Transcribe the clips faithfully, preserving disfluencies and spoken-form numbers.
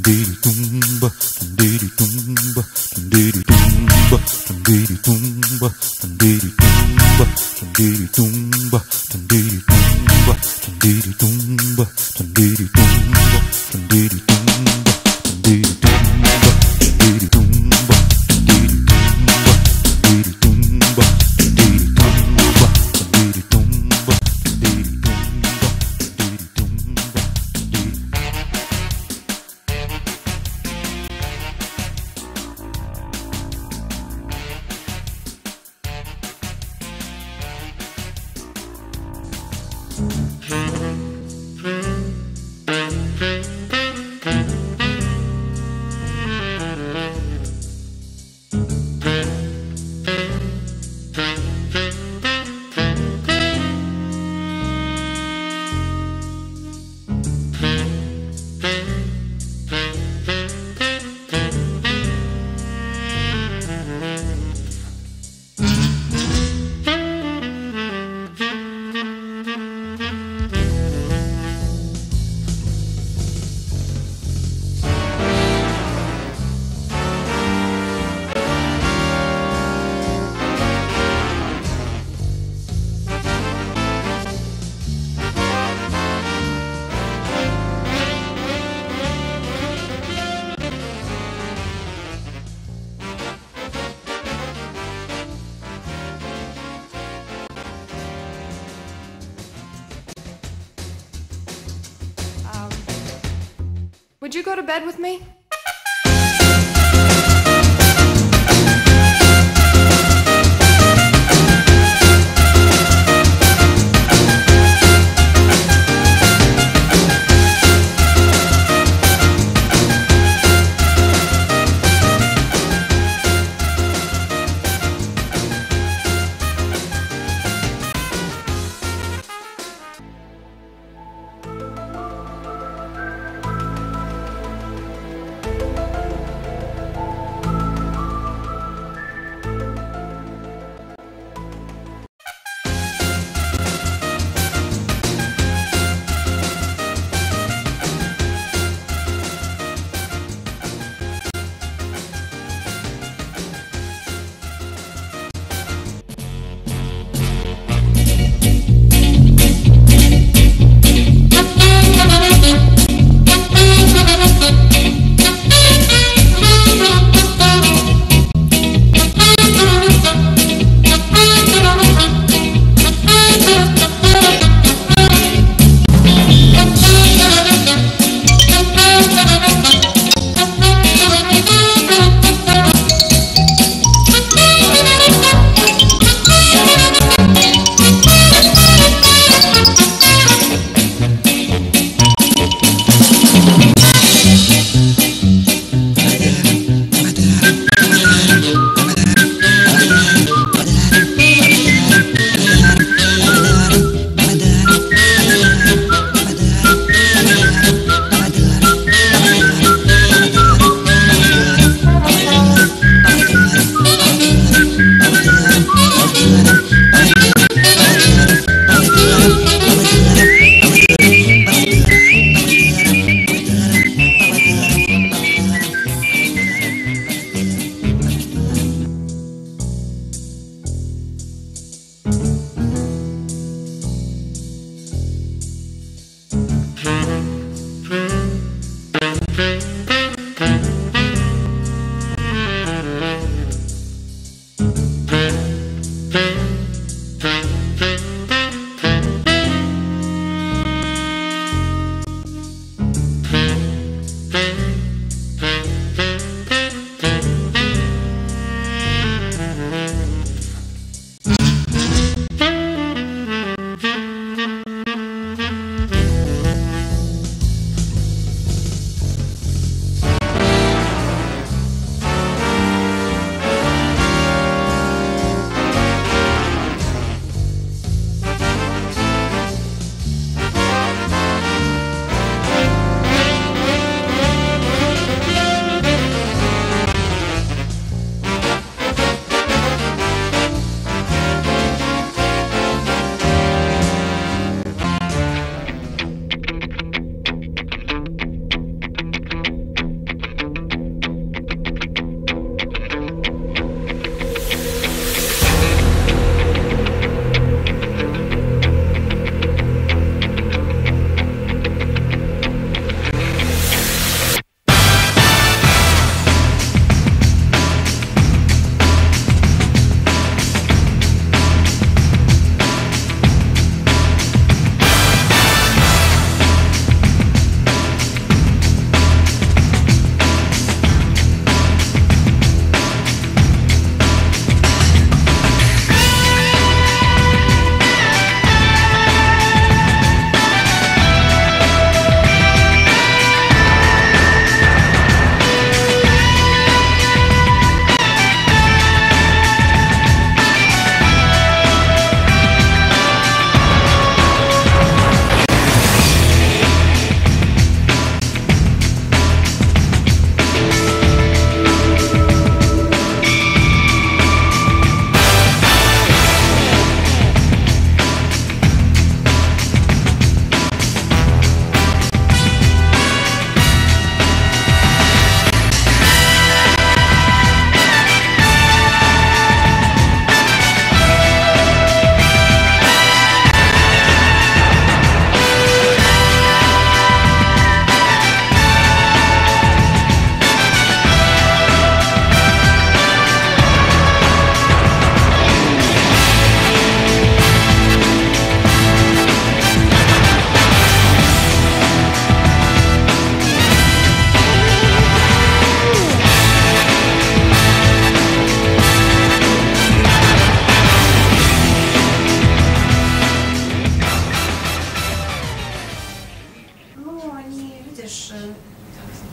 Would you go to bed with me?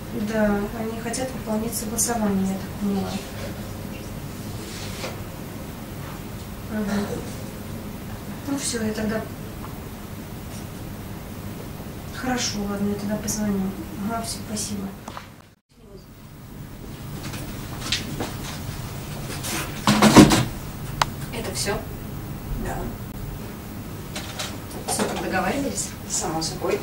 Да, они хотят выполнять согласование, я так поняла. Ага. Ну все, я тогда... Хорошо, ладно, я тогда позвоню. Ага, все, спасибо. Это все? Да, Все, как договаривались? само собой.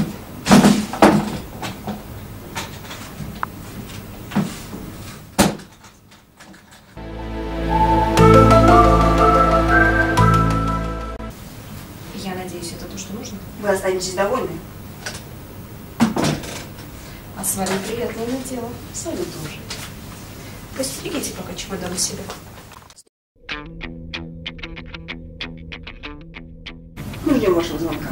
Я надеюсь, это то, что нужно? Вы останетесь довольны? А с вами приятное иметь дело. С вами тоже. Постерегите пока чемодан у себя. Мы ждем вашего звонка.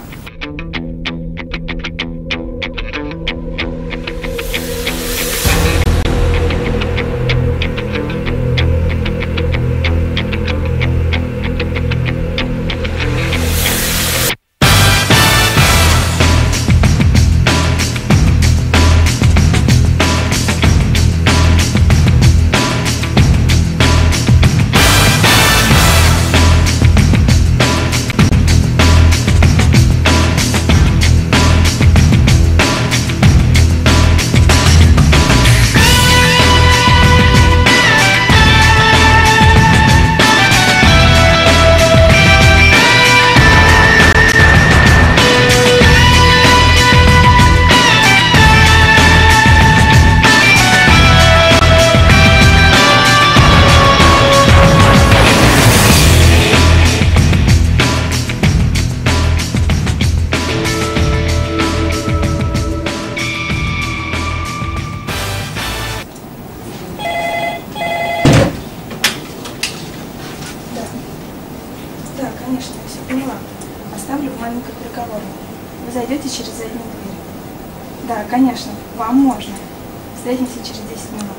Да, конечно, я все поняла. Оставлю в маленькой переговорной. Вы зайдете через заднюю дверь. Да, конечно, вам можно. Встретимся через десять минут.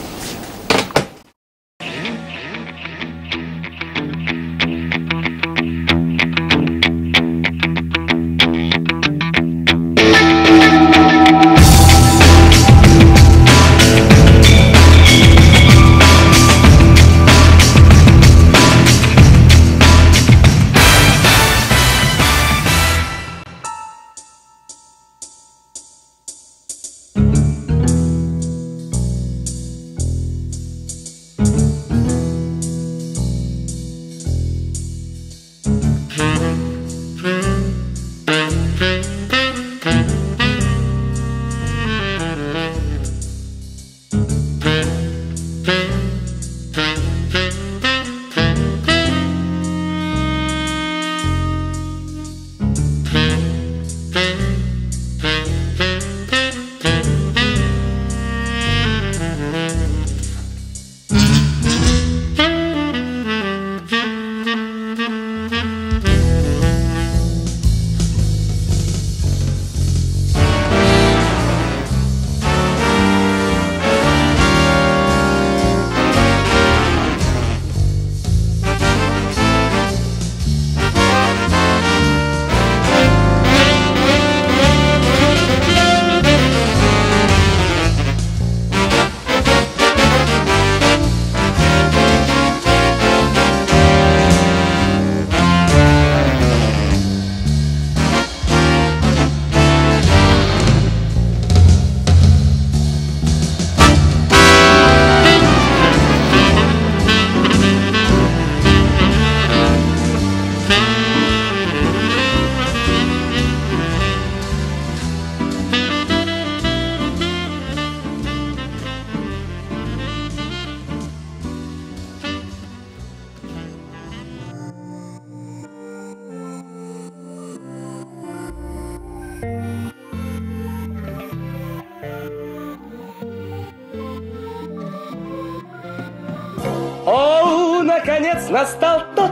О, наконец настал тот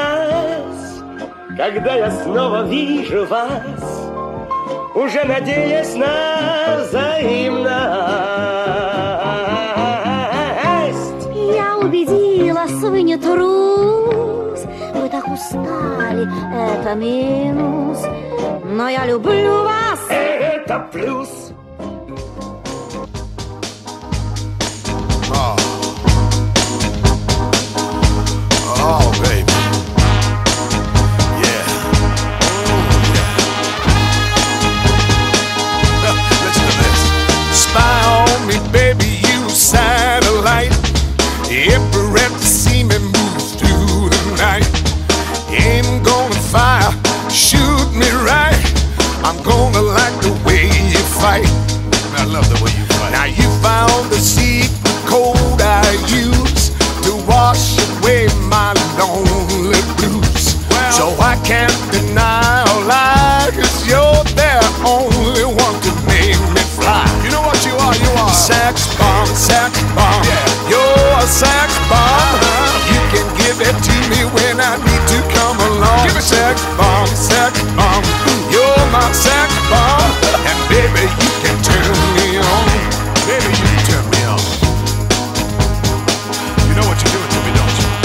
час, когда я снова вижу вас, уже надеясь на взаимность. Я убедилась, вы не трус, вы так устали, это минус, но я люблю вас. Это плюс. sex bomb, sex bomb. Yeah. You're a sex bomb. Uh-huh. You can give it to me when I need to come along. Give it sex bomb, sex bomb. You're my sex bomb. And baby, you can turn me on. Baby, you can turn me on. You know what you're doing to me, don't you?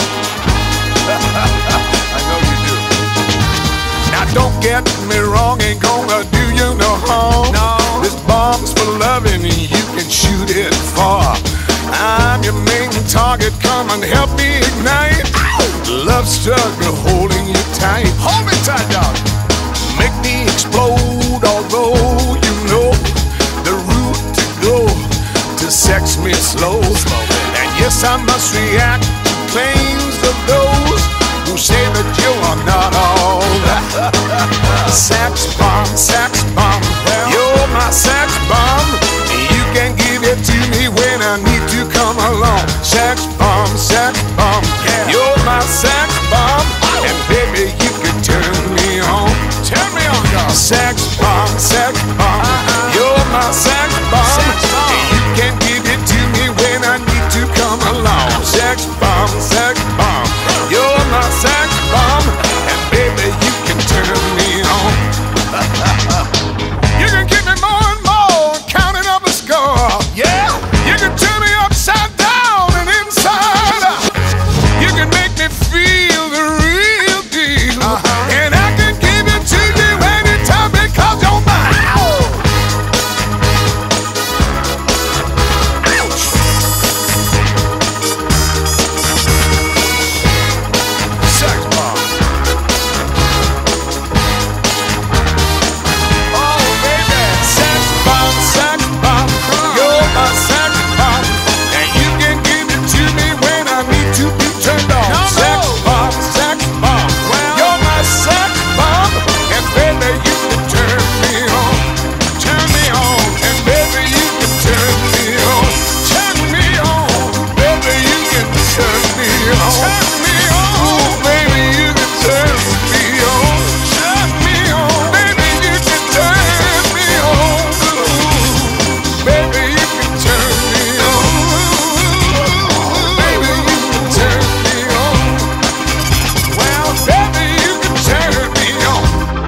I know you do. Now don't get me wrong, ain't gonna do you no harm. No. This bomb's for loving, you can shoot it far. I'm your main target, come and help me ignite. Love struggle holding you tight. Hold me tight, dog. Make me explode, although you know the route to go to sex me slow. And yes, I must react to claims of those who say that you are not all that. Sex bomb, sex bomb. You're my sex bomb. You can give it to me when I need to come along. Sex bomb, sex bomb. You're my sex bomb. And baby, you can turn me on. Turn me on, dog. Sex bomb, sex bomb. You're my sex bomb. You can give it to me when I need to come along. Sex bomb, sex bomb. You're my sex bomb. And baby, you can turn me on. You can give me more and more, counting up a score. Yeah. You can turn me upside down and inside out. You can make me feel the real deal. Uh-huh. And I can give it to you anytime because you're mine. Ouch. Sex bomb. Oh baby, sex bomb, sex bomb. You're my sex bomb, and you can give it to me when I need to be turned on. No, sex no. bomb, sex bomb. Well, you're my sex bomb, and baby you can turn me on, turn me on, and baby you can turn me on, turn me on, baby you can turn me on, turn me on, baby you can turn me on, turn me on, baby you can turn me on, baby you can turn me on, baby you can turn me on, well baby you can turn me on.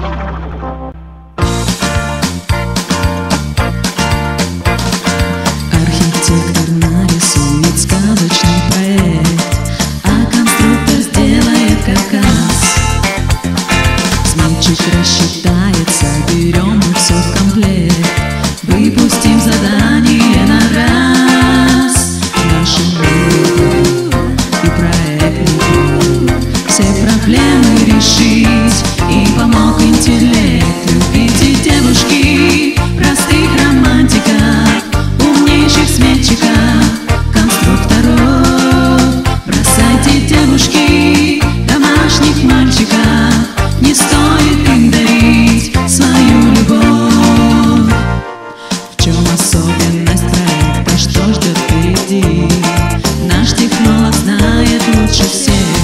Архитектор нарисует сказочный проект, а конструктор сделает каркас. Сметчик рассчитается, берем мы все в комплект, выпустим задание на раз. Наши миры и проект, все проблемы решить, и помог интеллект. Любите девушки, простых романтиков, умнейших сметчиков, конструкторов. Бросайте девушки, домашних мальчиков, не стоит им дарить свою любовь. В чем особенность проекта, что ждет впереди? Наш технолог знает лучше всех.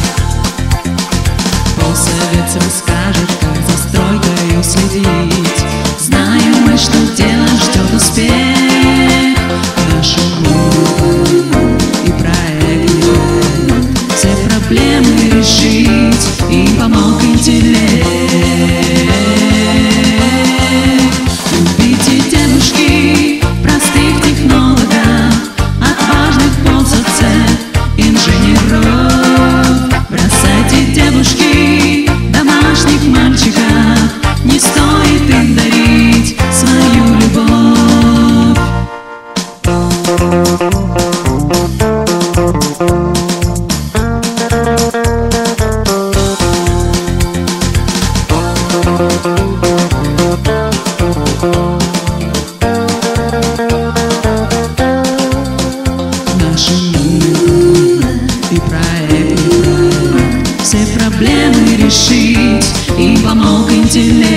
Полсовет расскажет, как за стройкою следить. Знаем мы, что дело ждет успех. Нашу группу и проект, все проблемы решить, и помог интеллект. Любите девушки, простых технологов, отважных ползавцев, инженеров. Бросайте девушки, домашних мальчиков, не стоит им дарить свою любовь. Наши миры и проект, все проблемы решить, и помог интеллект.